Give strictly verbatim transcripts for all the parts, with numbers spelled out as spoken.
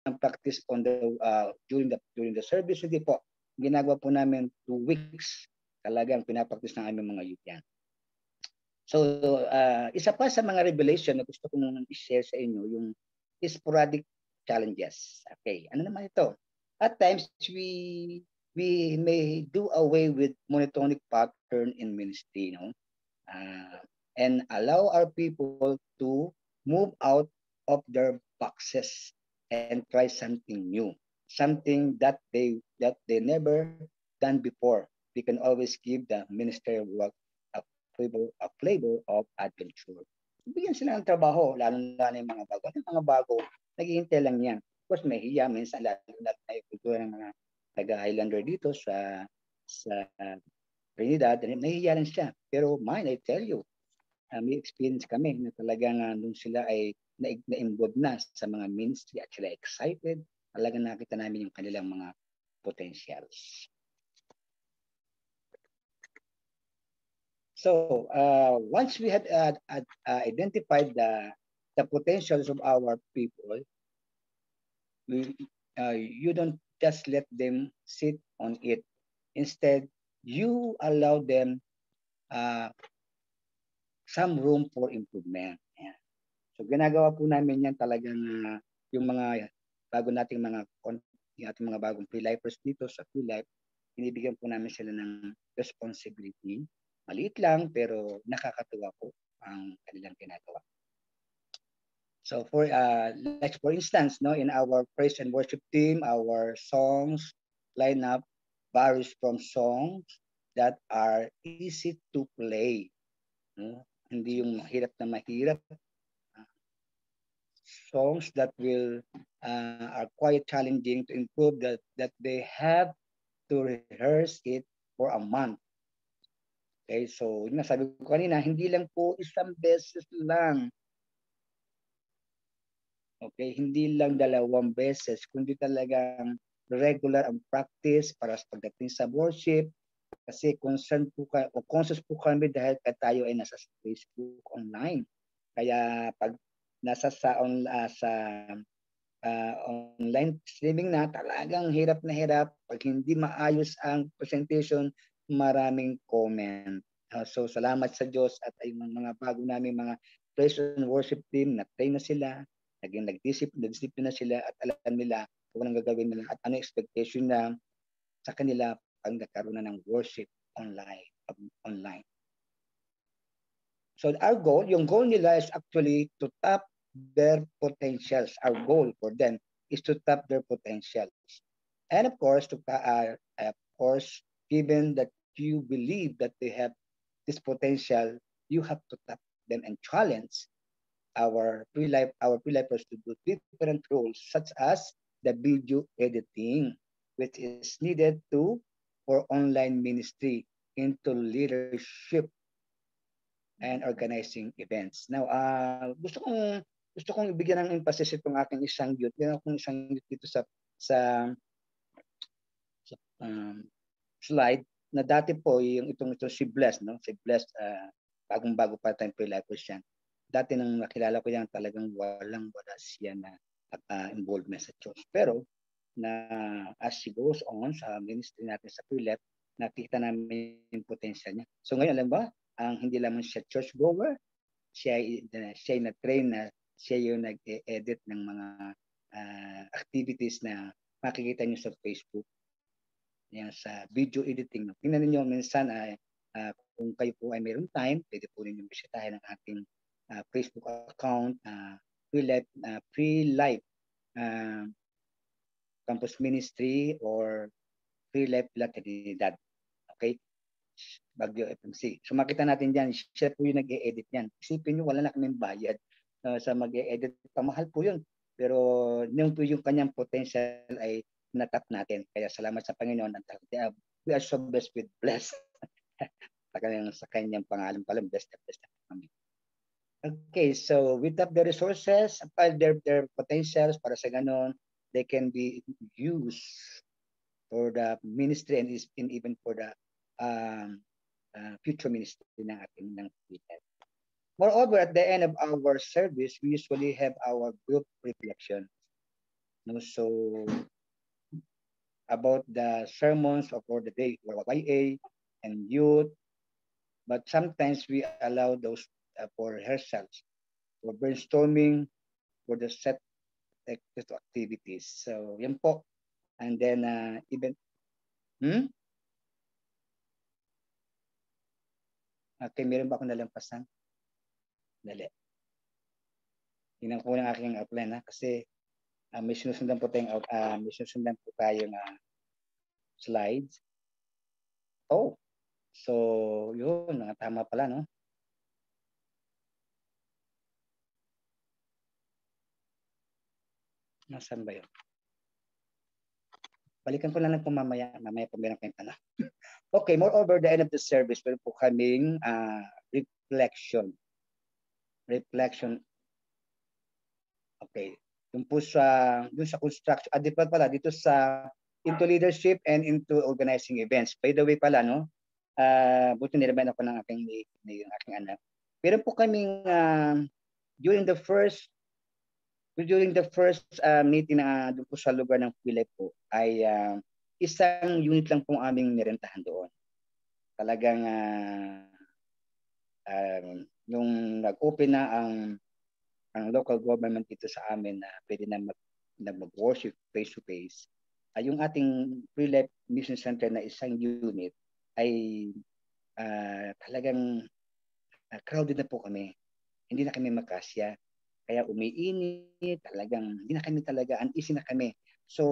practice on the uh, during the during the service. Hindi po. Ginagawa po namin two weeks. Talagang pinapractice ng aming mga youth yan. So, uh, isa pa sa mga revelation na gusto kong i-share sa inyo, yung sporadic challenges. Okay, ano naman ito? At times, we we may do away with monotonic pattern in ministry, no? Uh, and allow our people to move out of their boxes and try something new, something that they that they never done before. We can always give the ministerial work a flavor, a flavor of adventure. Bigyan sila ng trabaho, lalo na yung mga bago. Yung mga bago, naghihintay lang yan. Of course, may hiya, minsan lalo na yung kultura ng mga taga-Highlander dito sa sa uh, Trinidad, nahihiya lang siya. Pero mine, I tell you, uh, may experience kami na talagang uh, nung sila ay na-involved na sa mga ministry at sila excited, talagang nakita namin yung kanilang mga potentials. So, uh, once we had uh, uh, identified the, the potentials of our people, we, uh, you don't just let them sit on it. Instead, you allow them uh, some room for improvement. Yeah. So, ginagawa po namin yan talagang uh, yung mga bago nating mga yung ating mga bagong pre-lifers dito sa pre-life, binibigyan po namin sila ng responsibility. Maliit lang pero nakakatuwa po ang kanilang ginagawa. So for uh, like for instance, no, in our praise and worship team, our songs lineup varies from songs that are easy to play. No? Hindi yung mahirap na mahirap. Uh, songs that will uh, are quite challenging to improve, that that they have to rehearse it for a month. Okay, so yun na sabi ko kanina, hindi lang po isang beses lang. Okay, hindi lang dalawang beses, kundi talagang regular ang practice para sa pagdating sa worship. Kasi concerned po ka, o conscious po kami dahil tayo ay nasa Facebook online. Kaya pag nasa sa, on, uh, sa uh, online streaming na, talagang hirap na hirap. Pag hindi maayos ang presentation, maraming comment. Uh, so salamat sa Diyos at ay mga bago namin mga praise and worship team, na-train na sila, naging nag-discipline na sila at alam nila kung anong gagawin nila at ano expectation na sa kanila pag nagkaroon na ng worship online. online. So our goal, yung goal nila is actually to tap their potentials. Our goal for them is to tap their potentials. And of course, to uh, of course, given that you believe that they have this potential, you have to tap them and challenge our pre-life our pre-lifers to do different roles, such as the video editing, which is needed to for online ministry into leadership and organizing events. Now, uh, gusto kong gusto kong ibigyan ng emphasis itong aking isang youth. Meron akong isang youth dito sa sa, sa um, slide na dati po yung itong ito si Bless, no? Si Bless, uh, bagong-bago pa tayong pre-lifers yan. Dati nang nakilala ko yan, talagang walang-wala siya na uh, involvement sa church. Pero na as she goes on sa ministry natin sa pre-life, nakita namin yung potential niya. So ngayon, alam ba, ang hindi lamang siya church goer, siya siya na-train na siya yung nag-edit ng mga uh, activities na makikita niyo sa Facebook. Yan, sa video editing. Tingnan niyo minsan ay uh, kung kayo po ay mayroong time, pwede po ninyong bisitahin ang ating uh, Facebook account, uh, pre-life uh, pre-life uh, campus ministry or pre-life La Trinidad. Okay? Bagyo F M C. So makita natin dyan, siya po yung nag-e-edit yan. Isipin nyo, wala na kaming bayad uh, sa mag-e-edit. Pamahal po yun. Pero yung po yung kanyang potential ay natap natin. Kaya salamat sa Panginoon. We are so blessed with blessed. sa kanyang pangalan pala, blessed na blessed na kami. Okay, so we tap the resources, their, their potentials para sa ganon, they can be used for the ministry and, is, and even for the um, uh, future ministry ng ating ng Twitter. Moreover, at the end of our service, we usually have our group reflection. No, so about the sermons of for the day for Y A and youth, but sometimes we allow those uh, for rehearsals, for brainstorming, for the set activities. So yan po. And then uh, even hmm? Okay, meron ba akong nalampasan? Dali. Tingnan ko ng aking outline ha kasi uh, may sinusundan po tayong uh, may sinusundan po tayong uh, slides. Oh. So, yun, mga tama pala no. Nasaan ba yun? Balikan ko lang lang po mamaya. Mamaya po meron kayong tanong. Okay, moreover, the end of the service, meron po kaming uh, reflection. Reflection. Okay. Yung po sa, yung sa construction, ah, di pa pala, dito sa into leadership and into organizing events. By the way pala, no? Uh, buti niremind ako ng aking, ng aking anak. Meron po kaming, uh, during the first during the first uh, meeting na doon po sa lugar ng Philip po ay uh, isang unit lang pong aming nirentahan doon. Talagang uh, uh, nung nag-open na ang ang local government dito sa amin na pwede na mag, na mag-worship face-to-face, ay uh, yung ating Philip Mission Center na isang unit ay uh, talagang uh, crowded na po kami. Hindi na kami makasya. Kaya umiinit, talagang hindi na kami talaga, uneasy na kami. So,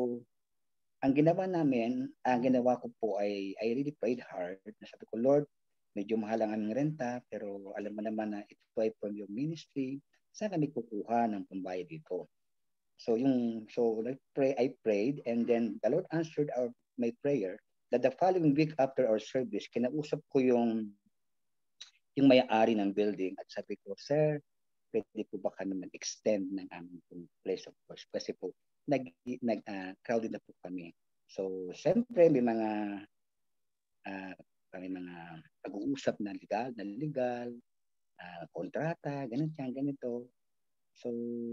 ang ginawa namin, ang ginawa ko po ay, I really prayed hard. Sabi ko, Lord, medyo mahal ang aming renta, pero alam mo naman na ito ay from your ministry. Saan kami kukuha ng pambayad dito? So, yung, so I, pray, I prayed, and then the Lord answered our, my prayer that the following week after our service, kinausap ko yung yung may-ari ng building at sabi ko, sir, pwede po ba kami mag-extend ng aming place of worship? Kasi po, nag, nag, uh, crowded na po kami. So, siyempre, may mga uh, may mga pag-uusap na legal, na legal, uh, kontrata, ganito yan, ganito. So,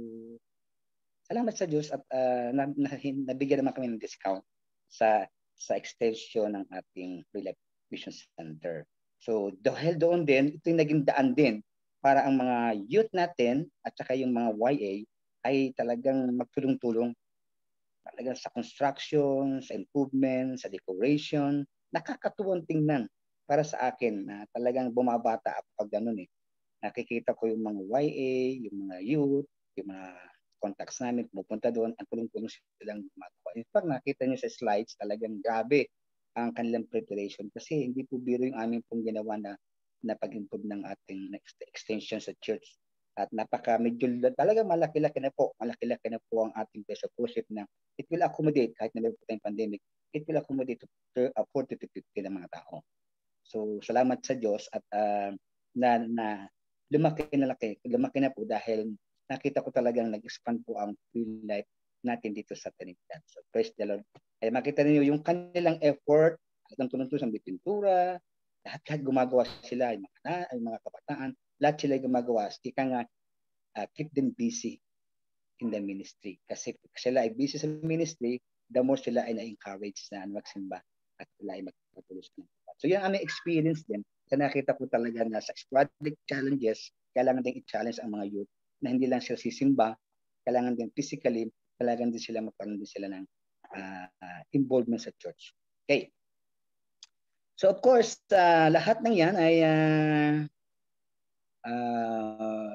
salamat sa Diyos at uh, na, na, nabigyan naman kami ng discount sa sa extension ng ating Philip Mission Center. So, dahil doon din, ito yung naging daan din para ang mga youth natin at saka yung mga Y A ay talagang magtulong-tulong talagang sa construction, sa improvement, sa decoration. Nakakatuwang tingnan para sa akin na talagang bumabata ako pag ganun eh. Nakikita ko yung mga Y A, yung mga youth, yung mga contacts namin, pupunta doon, ang tulong-tulong silang gumagawa. In fact, nakita niyo sa slides, talagang grabe ang kanilang preparation kasi hindi po biro yung aming pong ginawa na na pag-improve ng ating next extension sa church. At napaka medyo talaga malaki-laki na po, malaki-laki na po ang ating place of worship na it will accommodate kahit na meron po tayong pandemic, it will accommodate to uh, forty to fifty na mga tao. So salamat sa Diyos at uh, na, na lumaki na laki, lumaki na po dahil nakita ko talagang nag-expand po ang real life natin dito sa Trinidad. So praise the Lord. Ay makita niyo yung kanilang effort, at ang tulong-tulong sa pintura, lahat-lahat gumagawa sila, yung mga, yung mga kabataan, lahat sila gumagawa. Ika nga, uh, keep them busy in the ministry. Kasi sila ay busy sa ministry, the more sila ay na-encourage na magsimba at sila ay magpatuloy sa mga. So yun ang aming experience din. Sa nakita ko talaga na sa sporadic challenges, kailangan din i-challenge ang mga youth na hindi lang sila sisimba, kailangan din physically, kailangan din sila magkaroon din sila ng uh, uh, involvement sa church. Okay. So of course, uh, lahat ng yan ay uh, uh,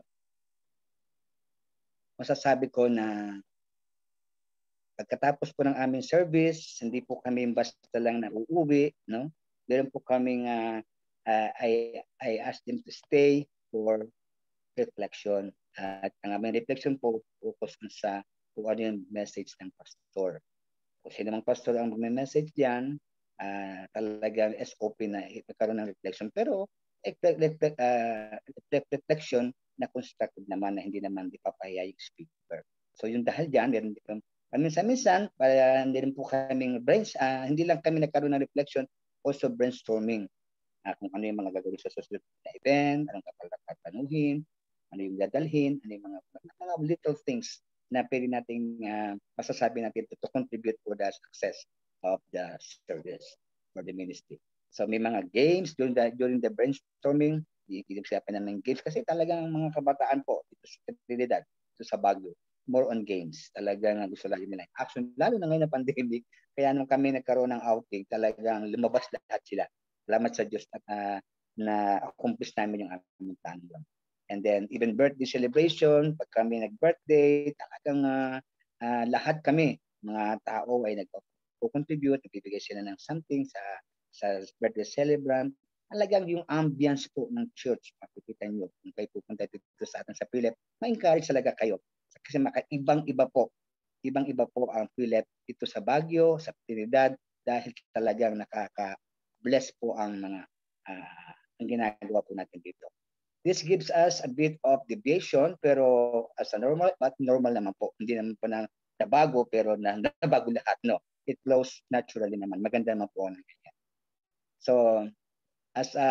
masasabi ko na pagkatapos po ng aming service, hindi po kami basta lang na uuwi, no? Meron po kaming uh, uh, I, I asked them to stay for reflection. Uh, at ang aming reflection po, focus sa kung ano yung message ng pastor. Kung sino mang pastor ang mag-message diyan, uh, talagang S O P na ipagkaroon ng reflection. Pero reflect, uh, reflection na constructive naman na hindi naman ipapahiya yung speaker. So yung dahil diyan, meron din minsan-minsan, para hindi rin po kaming brains, uh, hindi lang kami nagkaroon ng reflection, also brainstorming. Uh, kung ano yung mga gagawin sa susunod na event, anong kapag tanuhin, ano yung dadalhin, ano yung mga, mga little things na pwede nating uh, masasabi natin to, to contribute to the success of the service for the ministry. So may mga games during the during the brainstorming, i-usapan namin games kasi talagang mga kabataan po dito sa Trinidad, dito sa Baguio, more on games. Talagang gusto lagi nila action, lalo na ngayon na pandemic. Kaya nung kami nagkaroon ng outing, talagang lumabas lahat sila. Salamat sa Diyos at uh, na accomplish namin yung aming tanong. And then even birthday celebration, pag kami nag-birthday, talagang uh, uh, lahat kami, mga tao ay nag-contribute, nagbibigay sila ng something sa sa birthday celebrant. Talagang yung ambience po ng church, makikita nyo, kung kayo pupunta dito sa atin sa Philip, ma-encourage talaga kayo. Kasi ibang-iba po, ibang-iba po ang Philip dito sa Baguio, sa Trinidad, dahil talagang nakaka-bless po ang mga uh, ang ginagawa po natin dito. This gives us a bit of deviation, pero as a normal, but normal naman po. Hindi naman po na nabago, pero na, nabago lahat, no? It flows naturally naman. Maganda naman po ang ganyan. So, as a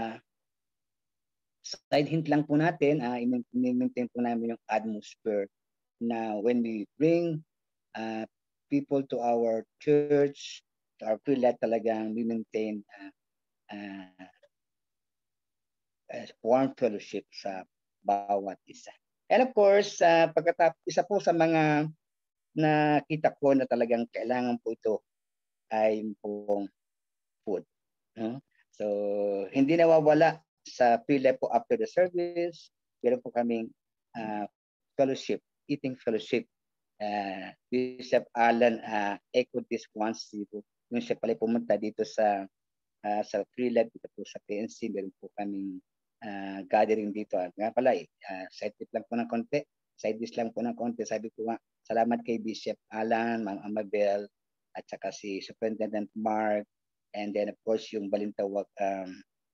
side hint lang po natin, uh, i-maintain po namin yung atmosphere na when we bring uh, people to our church, to our Philip, talagang we maintain uh, uh, uh, warm fellowship sa bawat isa. And of course, uh, pagkatapos, isa po sa mga nakita ko na talagang kailangan po ito ay pong food. No? So, hindi nawawala sa Philip po after the service. Meron po kaming uh, fellowship, eating fellowship. Uh, Bishop Alan uh, echoed this once dito. Yung siya pala pumunta dito sa uh, sa Philip, dito po sa P N C. Meron po kaming uh, gathering dito. At nga pala, uh, side tip lang po ng konti. Side dish lang po ng konti. Sabi ko nga, salamat kay Bishop Alan, Ma'am Amabel, at saka si Superintendent Mark, and then of course yung Balintawak um,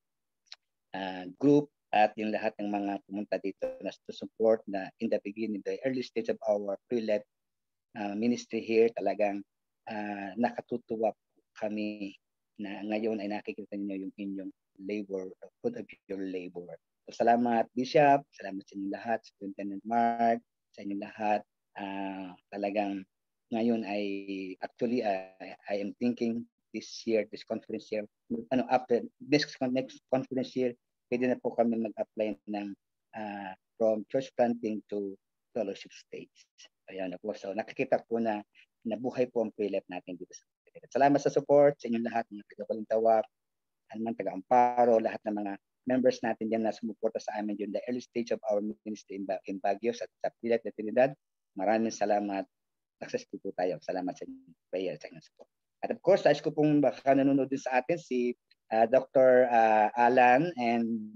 uh, group at yung lahat ng mga pumunta dito na to support na in the beginning, the early stage of our pre-led uh, ministry here, talagang uh, nakatutuwa kami na ngayon ay nakikita niyo yung inyong labor, fruit of your labor. So, salamat Bishop, salamat sa inyong lahat, Superintendent Mark, sa inyong lahat. Uh, talagang ngayon ay actually uh, I am thinking this year, this conference year, ano, after this next conference year, pwede na po kami mag-apply ng uh, from church planting to fellowship stage. Ayan po. So nakikita po na nabuhay po ang pre-lep natin dito sa Pilipinas. Salamat sa support sa inyong lahat, mga taga-Balintawak, ang taga-Amparo, lahat ng mga members natin dyan na sumuporta sa amin during the early stage of our ministry in, in Baguio sa, sa Pilat na Trinidad. Maraming salamat. Successful po tayo. Salamat sa inyong prayer, sa inyong support. At of course, ayos ko pong baka nanonood din sa atin si uh, Doctor Uh, Alan and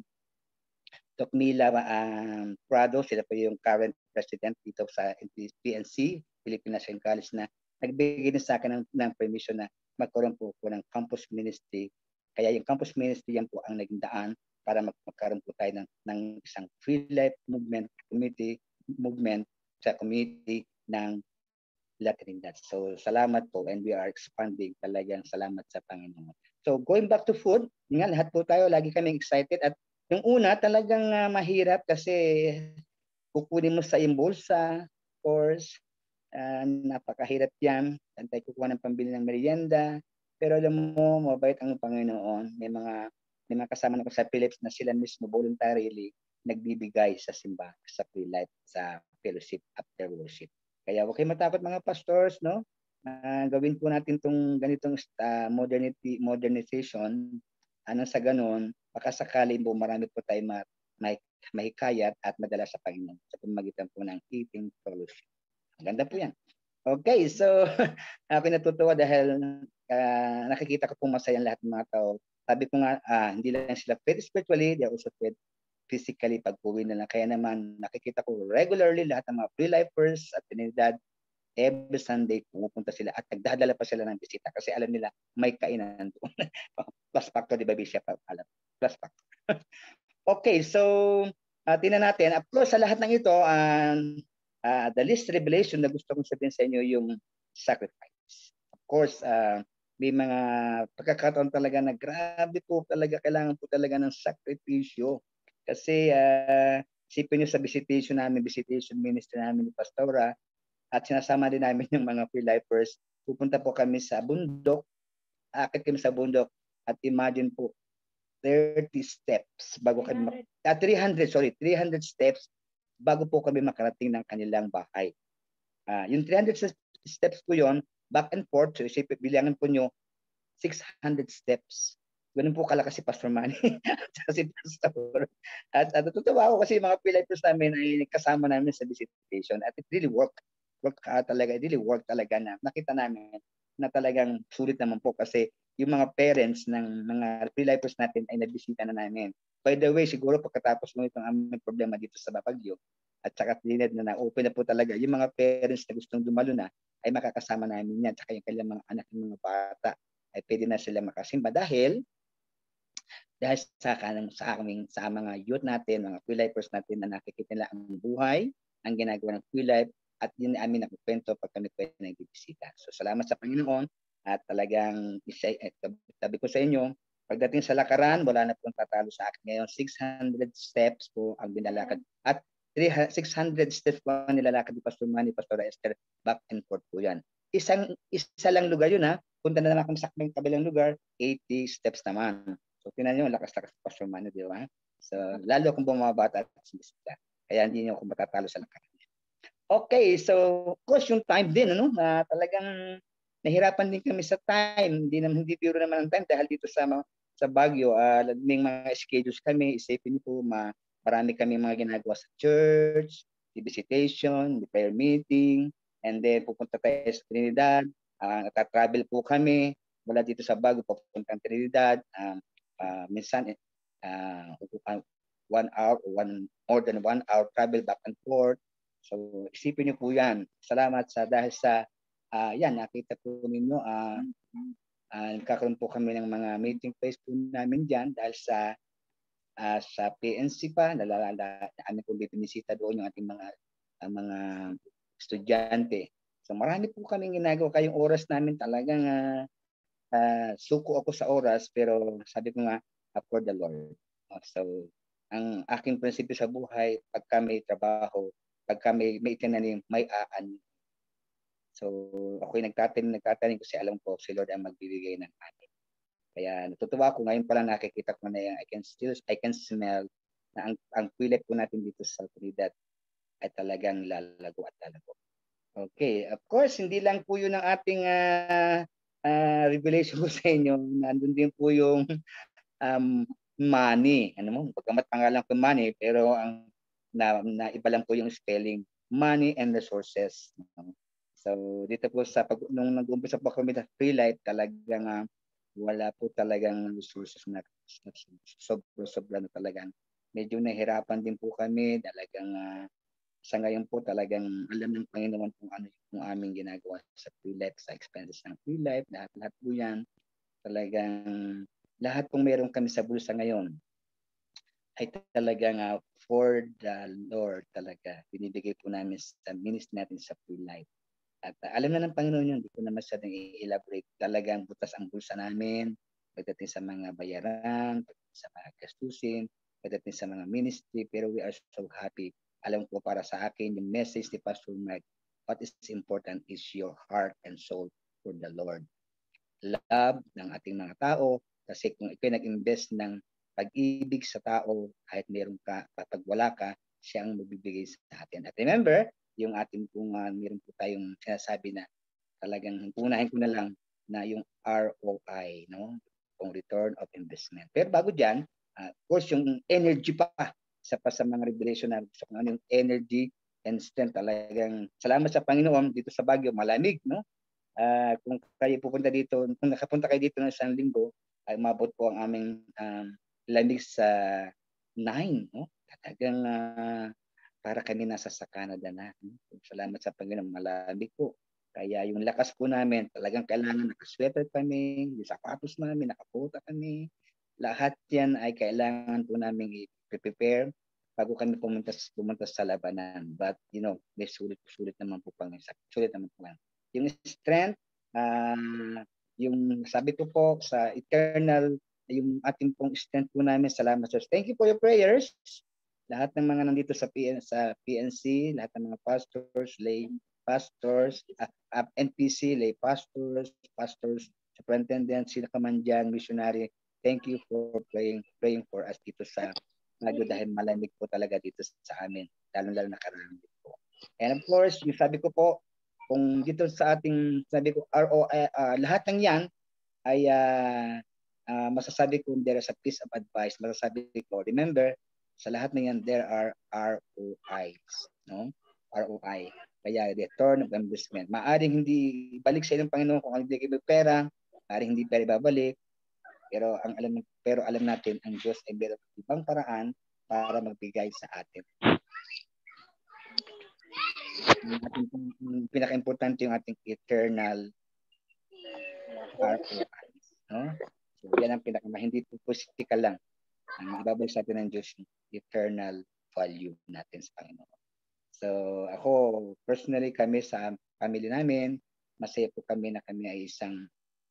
Doc Mila um, Prado. Sila po yung current president dito sa P N C, Philippine National College, na nagbigay din sa akin ng, ng permission na magkaroon po po ng campus ministry. Kaya yung campus ministry yan po ang naging daan para mag magkaroon po tayo ng, ng isang free life movement, community movement sa community ng Trinidad. So salamat po, and we are expanding, talagang salamat sa Panginoon. So going back to food, nga lahat po tayo lagi kaming excited, at yung una talagang uh, mahirap kasi kukunin mo sa iyong bulsa, of course, uh, napakahirap yan, tayo kukuha ng pambili ng merienda, pero alam mo, mabait ang Panginoon. May mga may mga kasama na ko sa Philips na sila mismo voluntarily nagbibigay sa simbahan, sa pre-life, sa fellowship after worship. Kaya huwag kayo matakot mga pastors, no? Uh, gawin po natin itong ganitong uh, modernity, modernization. Ano sa ganun, baka sakali po marami po tayo ma may mahikayat at madala sa Panginoon sa pamamagitan po ng eating fellowship. Ang ganda po yan. Okay, so ako natutuwa dahil uh, nakikita ko pong masaya lahat ng mga tao. Sabi ko nga, uh, hindi lang sila fed spiritually, they are also fed physically pag uwi na lang. Kaya naman nakikita ko regularly lahat ng mga pre-lifers at Trinidad, every Sunday pumupunta sila at nagdadala pa sila ng bisita kasi alam nila may kainan doon. Plus factor, di ba Bishop? Alam. Plus factor. Okay, so uh, tingnan natin. Of course, sa lahat ng ito, uh, uh, the least revelation na gusto kong sabihin sa inyo yung sacrifice. Of course, uh, may mga pagkakataon talaga na grabe po talaga, kailangan po talaga ng sakripisyo. Kasi uh, isipin nyo sa visitation namin, visitation ministry namin ni Pastora, at sinasama din namin yung mga pre-lifers. Pupunta po kami sa bundok, akit kami sa bundok, at imagine po, thirty steps bago kami, ah, three hundred, sorry, three hundred steps bago po kami makarating ng kanilang bahay. Uh, yung three hundred steps po yon, back and forth, so isipin, bilangan po nyo, six hundred steps. Ganun po kalakas si Pastor Manny at si Pastor. At, at natutuwa ako kasi mga pre-lifers namin ay kasama namin sa visitation at it really work. Work uh, talaga, it really work talaga na nakita namin na talagang sulit naman po kasi yung mga parents ng mga pre-lifers natin ay nabisita na namin. By the way, siguro pagkatapos mo itong aming problema dito sa Baguio at saka tinid na na-open na po talaga, yung mga parents na gustong dumalo na ay makakasama namin yan. Tsaka yung kailang mga anak ng mga bata ay pwede na sila makasimba dahil dahil sa kanang sa aming sa mga youth natin, mga pre-lifers natin na nakikita nila ang buhay, ang ginagawa ng pre-life at yun amin nakukwento pag kami pwede nagbibisita. So salamat sa Panginoon at talagang isa, eh, sabi ko sa inyo, pagdating sa lakaran, wala na pong tatalo sa akin. Ngayon, six hundred steps po ang binalakad. At six hundred steps po ang nilalakad ni Pastor Manny, Pastor Esther, back and forth po yan. Isang, isa lang lugar yun ha. Punta na naman kami sa kabilang lugar, eighty steps naman. So, tinan nyo, lakas-lakas Pastor Manny, di ba? So, lalo kung bumabata at sinisita. Kaya hindi nyo ako matatalo sa lakaran. Okay, so of course yung time din, ano, na talagang nahirapan din kami sa time. Hindi naman hindi biro naman ang time dahil dito sa sa Baguio, uh, may mga schedules kami, isipin niyo po, ma, marami kami mga ginagawa sa church, the visitation, the prayer meeting, and then pupunta tayo sa Trinidad, uh, nata-travel po kami mula dito sa Baguio papuntang Trinidad, um, uh, minsan uh, one hour or one more than one hour travel back and forth. So, isipin niyo po yan. Salamat sa dahil sa, uh, yan, nakita po ninyo, uh, uh, nagkakaroon po kami ng mga meeting place po namin dyan dahil sa uh, sa P N C pa, nalalala, ano po binisita doon yung ating mga uh, mga estudyante. So, marami po kami ginagawa. Kayong oras namin talagang uh, uh, suko ako sa oras, pero sabi ko nga, for the Lord. Uh, so, ang aking prinsipyo sa buhay, pagka may trabaho, pagka may, may itinanim, may aan. So, ako'y nagtatanim, nagtatanim kasi alam ko si Lord ang magbibigay ng anin. Kaya natutuwa ako, ngayon pa lang nakikita ko na yan, I can still, I can smell na ang, ang pilit po natin dito sa Trinidad ay talagang lalago at lalago. Okay, of course, hindi lang po yun ang ating uh, uh, revelation ko sa inyo. Nandun din po yung um, money. Ano mo, pagkamat pangalan ko money, pero ang na, na iba lang po yung spelling, money and resources. So dito po sa pag nung nag-umpisa po kami sa free life, talagang uh, wala po talagang resources na sobra-sobra na talagang. Medyo nahirapan din po kami, talagang uh, sa ngayon po talagang alam ng Panginoon kung ano yung aming ginagawa sa free life, sa expenses ng free life, lahat-lahat po yan. Talagang lahat pong meron kami sa bulsa ngayon ay talagang uh, for the Lord talaga. Binibigay po namin sa ministry natin sa free life. At uh, alam na ng Panginoon yun, hindi ko na masyadong i-elaborate. Talagang butas ang bulsa namin, pagdating sa mga bayaran, pagdating sa mga gastusin, pagdating sa mga ministry, pero we are so happy. Alam ko para sa akin, yung message ni Pastor Mike, what is important is your heart and soul for the Lord. Love ng ating mga tao, kasi kung ikaw nag-invest ng pag-ibig sa tao, kahit meron ka, pag wala ka, siya ang magbibigay sa atin. At remember, yung ating kung uh, meron po tayong sinasabi na talagang unahin ko na lang na yung R O I, no? Kung return of investment. Pero bago dyan, uh, of course, yung energy pa, sa pa sa mga revelation na gusto kung ano yung energy and strength. Talagang salamat sa Panginoon dito sa Baguio, malamig, no? Uh, kung kayo pupunta dito, kung nakapunta kayo dito ng isang linggo, ay mabot po ang aming um, lamig sa nine, no? Talagang uh, para kami nasa sa Canada na. No? Salamat sa Panginoon, malamig po. Kaya yung lakas po namin, talagang kailangan nakasweater kami, yung sapatos namin, nakaputa kami. Lahat yan ay kailangan po namin i-prepare bago kami pumunta, pumunta sa labanan. But, you know, may sulit-sulit naman po pang sulit naman po. Yung strength, uh, yung sabi ko po sa eternal, yung ating pong strength po namin, salamat Diyos. Thank you for your prayers. Lahat ng mga nandito sa P N, sa P N C, lahat ng mga pastors, lay, pastors, uh, uh, N P C, lay pastors, pastors, superintendents, sino ka man dyan, missionary. Thank you for praying, praying for us dito sa Baguio dahil malamig po talaga dito sa amin, lalo-lalo na karamid po. And of course, yung sabi ko po, kung dito sa ating, sabi ko, R O I, uh, lahat ng yan ay uh, uh, masasabi ko there is a piece of advice, masasabi ko, remember, sa lahat ng yan, there are R O Is, no? R O I. Kaya return of investment. Maaring hindi balik sa inyong Panginoon kung hindi kayo pera, maaring hindi pera ibabalik, pero ang alam pero alam natin ang Diyos ay meron ibang paraan para magbigay sa atin. Ang ating pinaka-importante yung ating eternal R O Is, no? So yan ang pinaka hindi po physical lang. Ang ibabalik sa atin ng Diyos yung eternal value natin sa Panginoon. So ako personally, kami sa family namin, masaya po kami na kami ay isang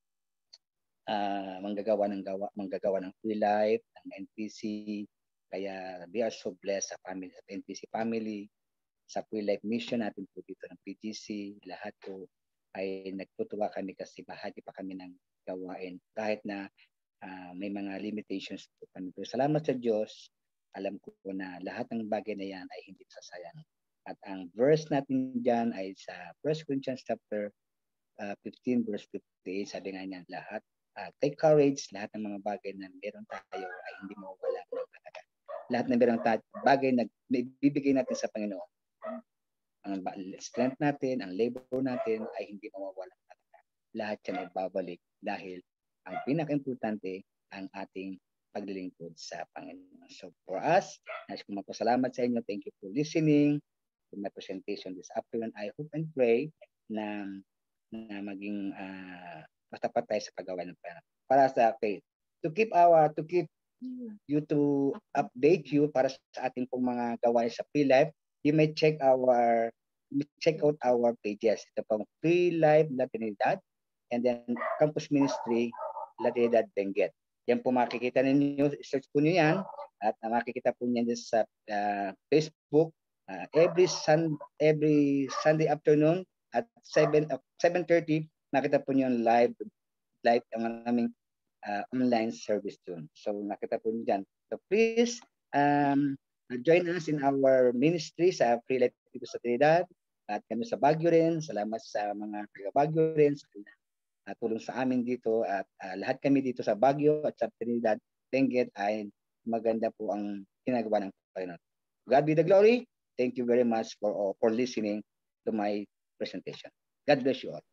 Uh, manggagawa ng gawa, manggagawa ng free life, ng N P C. Kaya we are so blessed sa family, sa N P C family, sa free life mission natin po dito ng P G C. Lahat po ay nagtutuwa kami kasi bahagi pa kami ng gawain. Kahit na uh, may mga limitations po kami. Pero salamat sa Diyos, alam ko po na lahat ng bagay na yan ay hindi sasayang. At ang verse natin dyan ay sa First Corinthians chapter uh, fifteen verse fifty-eight, sabi nga niyan, lahat Uh, take courage, lahat ng mga bagay na meron tayo ay hindi mawawala ng talaga. Lahat ng meron tayo, bagay na bibigay natin sa Panginoon. Ang strength natin, ang labor natin ay hindi mawawala talaga. Lahat yan ay babalik dahil ang pinaka-importante ang ating paglilingkod sa Panginoon. So for us, nais ko magpasalamat sa inyo. Thank you for listening to my presentation this afternoon. I hope and pray na, na maging uh, matapat tayo sa paggawa ng pera. Para sa faith. To keep our, to keep you to update you para sa ating pong mga gawain sa Free Life, you may check our, check out our pages. Ito pong Free Life La Trinidad and then Campus Ministry La Trinidad Benguet. Yan po makikita ninyo, search po nyo yan at uh, makikita po niyan sa uh, Facebook uh, every sun every Sunday afternoon at seven thirty. Nakita po niyo yung live, live ang aming uh, online service doon. So nakita po niyo dyan. So please um, join us in our ministry sa Free Life dito sa Trinidad. At kami sa Baguio rin. Salamat sa mga taga-Baguio rin sa uh, tulong sa amin dito. At uh, lahat kami dito sa Baguio at sa Trinidad, Benguet ay maganda po ang ginagawa ng Panginoon. God be the glory. Thank you very much for, uh, for listening to my presentation. God bless you all.